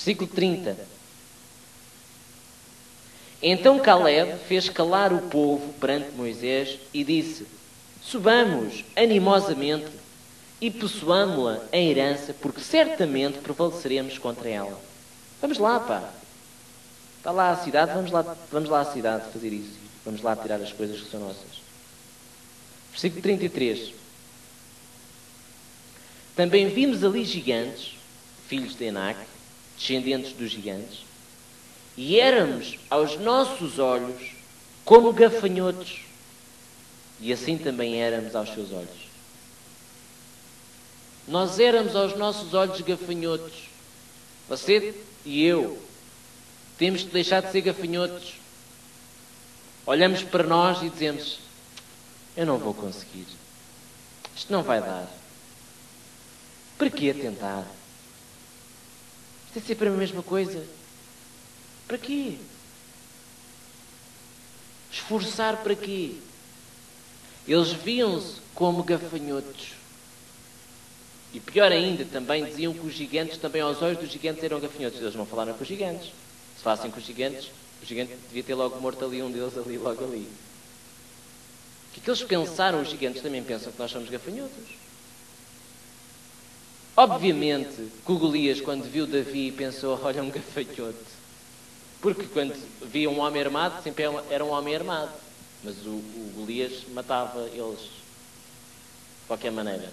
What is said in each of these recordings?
Versículo 30. Então Caleb fez calar o povo perante Moisés e disse: subamos animosamente e possuamo-la em herança, porque certamente prevaleceremos contra ela. Vamos lá, pá. Está lá a cidade, vamos lá à cidade fazer isso. Vamos lá tirar as coisas que são nossas. Versículo 33. Também vimos ali gigantes, filhos de Enac, descendentes dos gigantes, e éramos aos nossos olhos como gafanhotos, e assim também éramos aos seus olhos. Nós éramos aos nossos olhos gafanhotos. Você e eu temos de deixar de ser gafanhotos. Olhamos para nós e dizemos: eu não vou conseguir. Isto não vai dar. Para que tentar? Isto é sempre a mesma coisa. Para quê? Esforçar para quê? Eles viam-se como gafanhotos. E pior ainda, também diziam que os gigantes, também aos olhos dos gigantes, eram gafanhotos. Eles não falaram com os gigantes. Se falassem com os gigantes, o gigante devia ter logo morto ali, um deles ali, logo ali. O que eles pensaram, os gigantes também pensam que nós somos gafanhotos. Obviamente que o Golias, quando viu Davi, pensou: olha, um gafanhoto. Porque quando via um homem armado, sempre era um homem armado. Mas o Golias matava eles de qualquer maneira.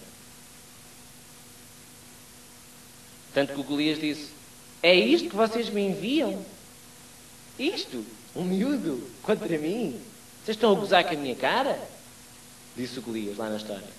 Tanto que o Golias disse: é isto que vocês me enviam? Isto? Um miúdo contra mim? Vocês estão a gozar com a minha cara? Disse o Golias lá na história.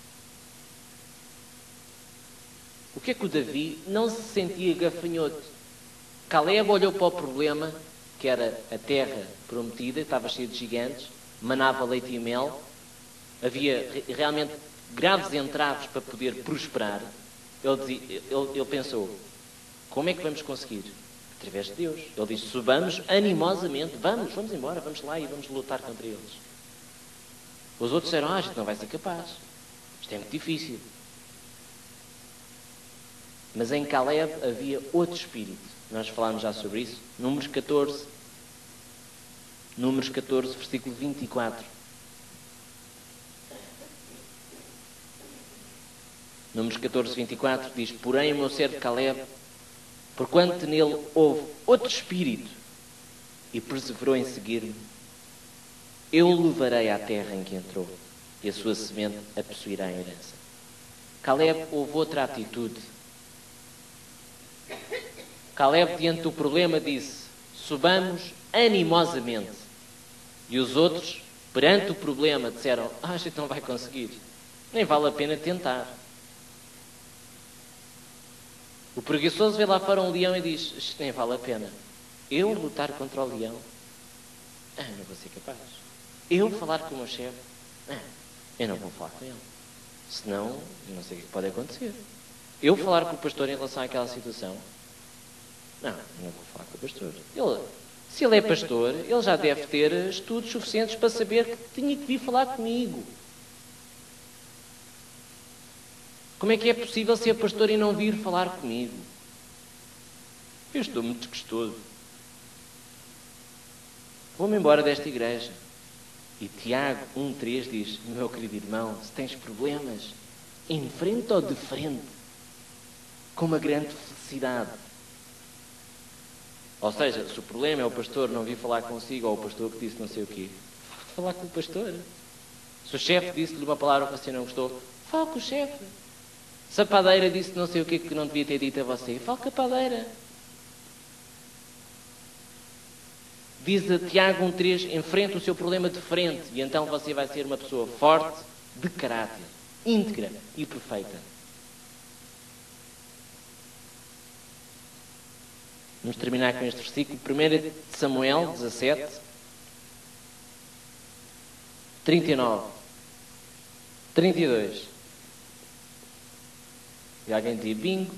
O que é que o Davi não se sentia gafanhoto? Caleb olhou para o problema, que era a terra prometida, estava cheia de gigantes, manava leite e mel, havia realmente graves entraves para poder prosperar. Ele pensou: como é que vamos conseguir? Através de Deus. Ele disse: subamos animosamente, vamos embora, vamos lá e vamos lutar contra eles. Os outros disseram: a gente não vai ser capaz, isto é muito difícil. Mas em Caleb havia outro espírito. Nós falámos já sobre isso. Números 14, versículo 24. Números 14, 24 diz: porém o meu servo Caleb, porquanto nele houve outro espírito e perseverou em seguir-me, eu o levarei à terra em que entrou, e a sua semente a possuirá em herança. Caleb houve outra atitude. Caleb, diante do problema, disse: subamos animosamente. E os outros, perante o problema, disseram: a gente não vai conseguir, nem vale a pena tentar. O preguiçoso vê lá fora um leão e diz: isto nem vale a pena. Eu lutar contra o leão? Não vou ser capaz. Eu falar com o meu chefe? Eu não vou falar com ele. Senão, eu não sei o que pode acontecer. Eu falar com o pastor em relação àquela situação? Não vou falar com o pastor. Se ele é pastor, ele já deve ter estudos suficientes para saber que tinha que vir falar comigo. Como é que é possível ser pastor e não vir falar comigo? Eu estou muito desgostoso. Vou-me embora desta igreja. E Tiago 1,3 diz: meu querido irmão, se tens problemas, enfrenta ou de frente, com uma grande felicidade. Ou seja, se o problema é o pastor não vir falar consigo, ou o pastor que disse não sei o quê, falar com o pastor. Se o chefe disse-lhe uma palavra que você não gostou, fala com o chefe. Se a padeira disse não sei o quê que não devia ter dito a você, fala com a padeira. Diz a Tiago 1,3: enfrenta o seu problema de frente, e então você vai ser uma pessoa forte, de caráter, íntegra e perfeita. Vamos terminar com este versículo. 1 Samuel 17, 39, 32. E alguém diz bingo?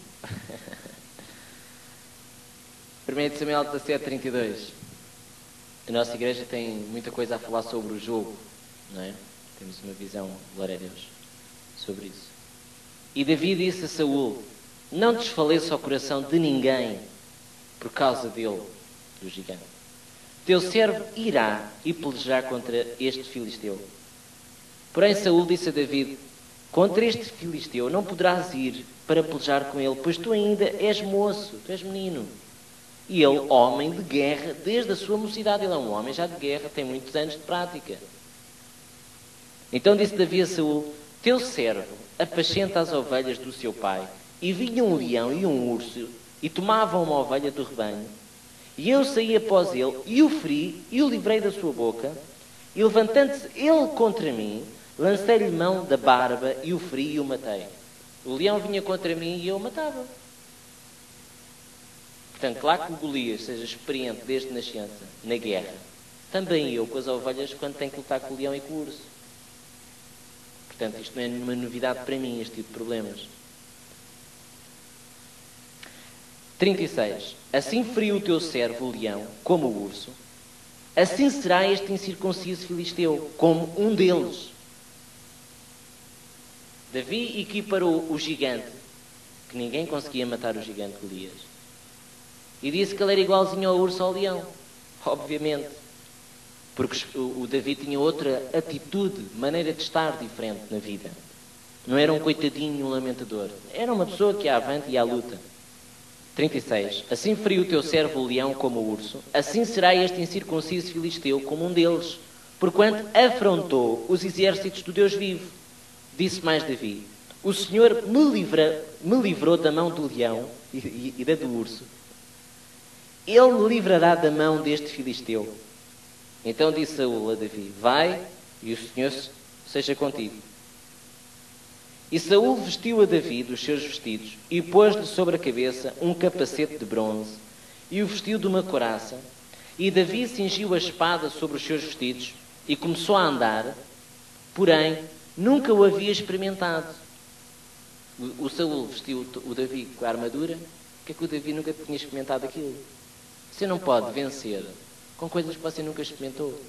1 Samuel 17, 32. A nossa igreja tem muita coisa a falar sobre o jogo, não é? Temos uma visão, glória a Deus, sobre isso. E Davi disse a Saul: não desfaleça o coração de ninguém, por causa dele, do gigante. Teu servo irá e pelejar contra este filisteu. Porém Saul disse a David, contra este filisteu não poderás ir para pelejar com ele, pois tu ainda és moço, tu és menino. E ele, homem de guerra, desde a sua mocidade, ele é um homem já de guerra, tem muitos anos de prática. Então disse Davi a Saul, teu servo apacenta as ovelhas do seu pai, e vinha um leão e um urso, e tomavam uma ovelha do rebanho. E eu saí após ele, e o feri, e o livrei da sua boca, e levantando-se ele contra mim, lancei-lhe mão da barba, e o feri e o matei. O leão vinha contra mim e eu o matava. Portanto, claro que o Golias seja experiente desde nascença na guerra. Também eu, com as ovelhas, quando tenho que lutar com o leão e com o urso. Portanto, isto não é nenhuma novidade para mim, este tipo de problemas. 36. Assim feriu o teu servo, o leão, como o urso. Assim será este incircunciso filisteu, como um deles. Davi equiparou o gigante, que ninguém conseguia matar o gigante Golias, e disse que ele era igualzinho ao urso ou ao leão. Obviamente. Porque o Davi tinha outra atitude, maneira de estar diferente na vida. Não era um coitadinho, um lamentador. Era uma pessoa que ia avante e ia à luta. 36. Assim feriu o teu servo o leão como o urso, assim será este incircunciso filisteu como um deles, porquanto afrontou os exércitos do Deus vivo. Disse mais Davi, o Senhor me livrou da mão do leão e da do urso. Ele me livrará da mão deste filisteu. Então disse Saul a Davi, vai e o Senhor seja contigo. E Saul vestiu a Davi dos seus vestidos e pôs-lhe sobre a cabeça um capacete de bronze e o vestiu de uma couraça. E Davi cingiu a espada sobre os seus vestidos e começou a andar, porém nunca o havia experimentado. O Saul vestiu o Davi com a armadura, porque é que o Davi nunca tinha experimentado aquilo? Você não pode vencer com coisas que você nunca experimentou.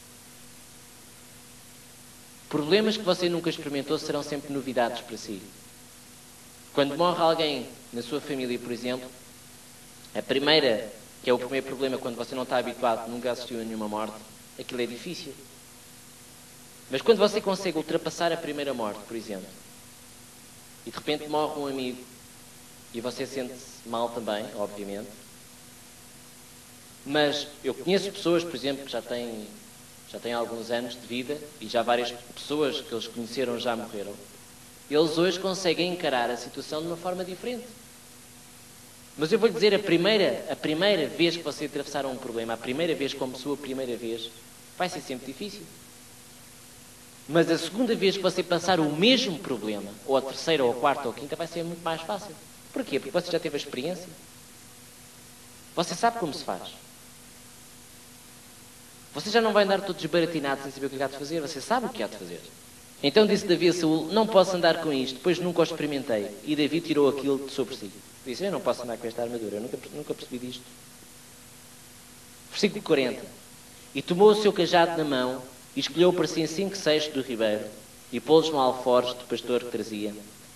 Problemas que você nunca experimentou serão sempre novidades para si. Quando morre alguém na sua família, por exemplo, que é o primeiro problema quando você não está habituado, nunca assistiu a nenhuma morte, aquilo é difícil. Mas quando você consegue ultrapassar a primeira morte, por exemplo, e de repente morre um amigo, e você sente-se mal também, obviamente, mas eu conheço pessoas, por exemplo, que já têm alguns anos de vida e já várias pessoas que eles conheceram já morreram. Eles hoje conseguem encarar a situação de uma forma diferente. Mas eu vou-lhe dizer, a primeira vez que você atravessar um problema, a primeira vez como sua primeira vez, vai ser sempre difícil. Mas a segunda vez que você passar o mesmo problema, ou a terceira, ou a quarta, ou a quinta, vai ser muito mais fácil. Porquê? Porque você já teve a experiência. Você sabe como se faz. Você já não vai andar todo desbaratinado sem saber o que há de fazer. Você sabe o que há de fazer. Então disse Davi a Saul, não posso andar com isto, pois nunca o experimentei. E Davi tirou aquilo de sobre si. Disse, eu não posso andar com esta armadura, eu nunca percebi disto. Versículo 40. E tomou o seu cajado na mão, e escolheu para si 5/6 do ribeiro, e pô-los no alforje do pastor que trazia.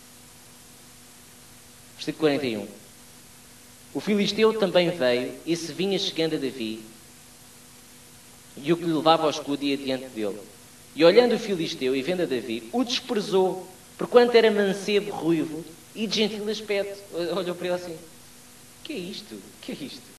Versículo 41. O filisteu também veio, e se vinha chegando a Davi, e o que lhe levava ao escudo ia diante dele. E olhando o filisteu e vendo a Davi, o desprezou, porquanto era mancebo, ruivo e de gentil aspecto. Olhou para ele assim, que é isto? Que é isto?